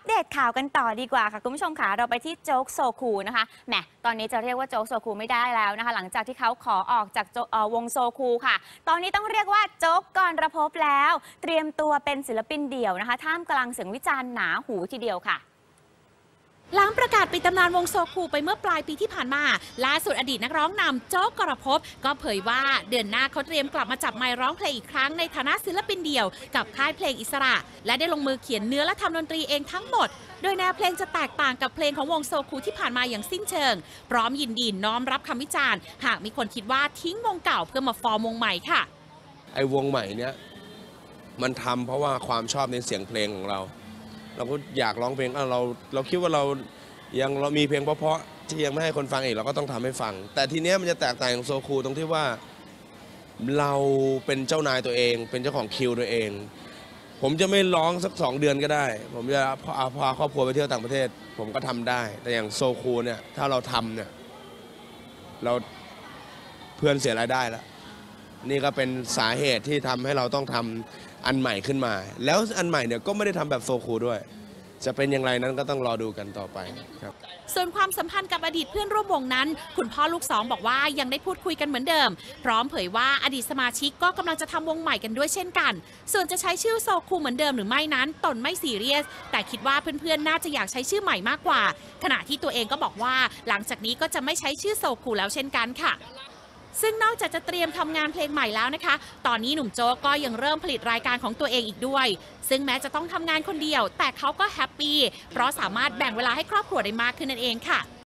เดตข่าวกันต่อดีกว่าค่ะคุณผู้ชมค่ะเราไปที่โจ๊กโซคูนะคะแหมตอนนี้จะเรียกว่าโจ๊กโซคูไม่ได้แล้วนะคะหลังจากที่เขาขอออกจากวงโซคูค่ะตอนนี้ต้องเรียกว่าโจ๊กกรภพแล้วเตรียมตัวเป็นศิลปินเดี่ยวนะคะท่ามกลางเสียงวิจารณ์หนาหูทีเดียวค่ะหลังประกาศปิดตำนานวงโซคูไปเมื่อปลายปีที่ผ่านมาล่าสุดอดีตนักร้องนำโจ๊กกรภพก็เผยว่าเดือนหน้าเขาเตรียมกลับมาจับไมค์ร้องเพลงอีกครั้งในฐานะศิลปินเดี่ยวกับค่ายเพลงอิสระและได้ลงมือเขียนเนื้อและทำดนตรีเองทั้งหมดโดยแนวเพลงจะแตกต่างกับเพลงของวงโซคูที่ผ่านมาอย่างสิ้นเชิงพร้อมยินดีน้อมรับคำวิจารณ์หากมีคนคิดว่าทิ้งวงเก่าเพื่อมาฟอร์มวงใหม่ค่ะไอ้วงใหม่เนี้ยมันทำเพราะว่าความชอบในเสียงเพลงของเราก็อยากร้องเพลงเราคิดว่าเรามีเพลงเพราะๆที่ยังไม่ให้คนฟังอีกเราก็ต้องทำให้ฟังแต่ทีเนี้ยมันจะแตกต่างจากโซคูตรงที่ว่าเราเป็นเจ้านายตัวเองเป็นเจ้าของคิวตัวเองผมจะไม่ร้องสัก2 เดือนก็ได้ผมจะพาครอบครัวไปเที่ยวต่างประเทศผมก็ทำได้แต่อย่างโซคูเนี่ยถ้าเราทำเนี่ยเราเพื่อนเสียรายได้แล้วนี่ก็เป็นสาเหตุที่ทำให้เราต้องทำอันใหม่ขึ้นมาแล้วอันใหม่เนี่ยก็ไม่ได้ทำแบบโซคูด้วยจะเป็นอย่างไรนั้นก็ต้องรอดูกันต่อไปครับส่วนความสัมพันธ์กับอดีตเพื่อนร่วมวงนั้นคุณพ่อลูกสองบอกว่ายังได้พูดคุยกันเหมือนเดิมพร้อมเผยว่าอดีตสมาชิกก็กำลังจะทำวงใหม่กันด้วยเช่นกันส่วนจะใช้ชื่อโซคูเหมือนเดิมหรือไม่นั้นตนไม่ซีเรียสแต่คิดว่าเพื่อนๆน่าจะอยากใช้ชื่อใหม่มากกว่าขณะที่ตัวเองก็บอกว่าหลังจากนี้ก็จะไม่ใช้ชื่อโซคูแล้วเช่นกันค่ะซึ่งนอกจากจะเตรียมทำงานเพลงใหม่แล้วนะคะตอนนี้หนุ่มโจ๊กก็ยังเริ่มผลิตรายการของตัวเองอีกด้วยซึ่งแม้จะต้องทำงานคนเดียวแต่เขาก็แฮปปี้เพราะสามารถแบ่งเวลาให้ครอบครัวได้มากขึ้นนั่นเองค่ะ